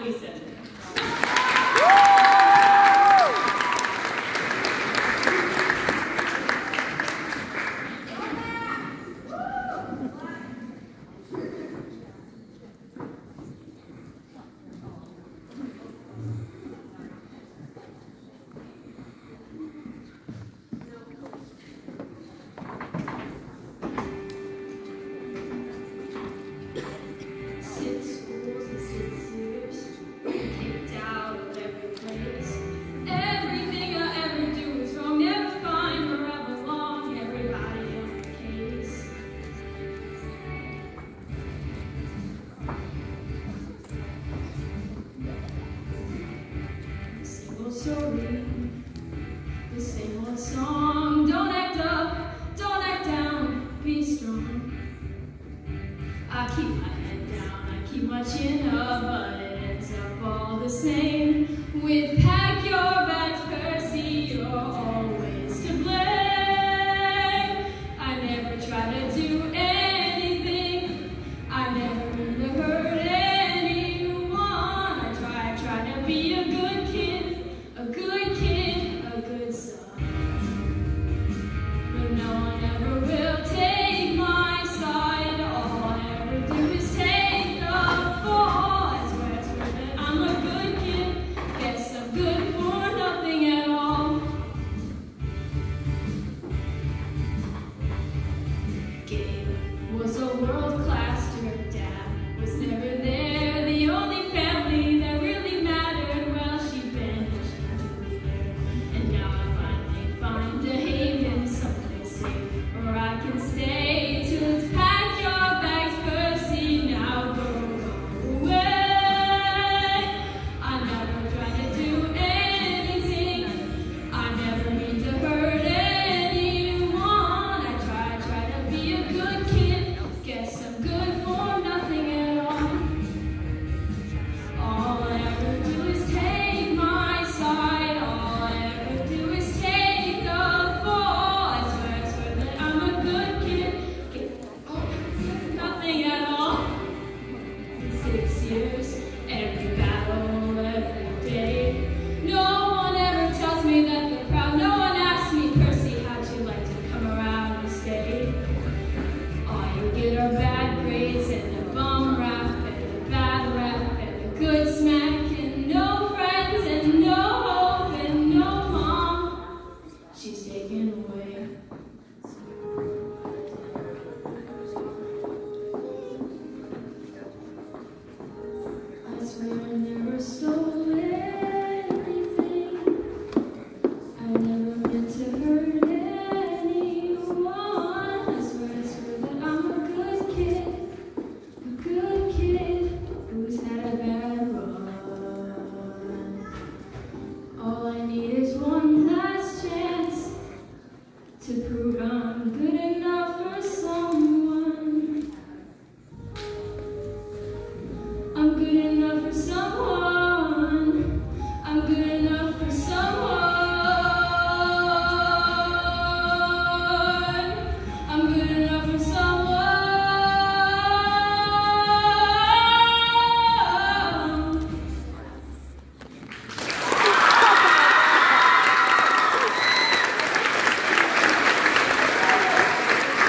Gleason. Story, the same old song. Don't act up, don't act down, be strong. I keep my head down, I keep my chin up, but it ends up all the same. With pack your bags, Percy, you're always to blame. I never try to do anything, I never mean to hurt anyone. I try to be a good kid, a good son. But no one ever will take my side. All I ever do is take the fall. I swear that I'm a good kid. Guess I'm good for nothing at all. Gabe was a world-class jerk. Dad was never there. The only family that really mattered, well, she vanished into the air. And now I finally find a haven, someplace safe where I can stay. Till it's pack your bags, Percy, now go away. I never try to do anything, I never mean to hurt anyone. I try to be a good kid, guess I'm good for nothing at all. All I ever do is take my side, all I ever do is take the fall. I swear that I'm a good kid, nothing at all. 6 years, every battle, every day. No one ever tells me that they're proud. No one asks me, Percy, how'd you like to come around and stay? All you get are bad grades and a bum rap and a bad rap and a good smack and no friends and no hope and no mom. She's taken away. I swear I never stole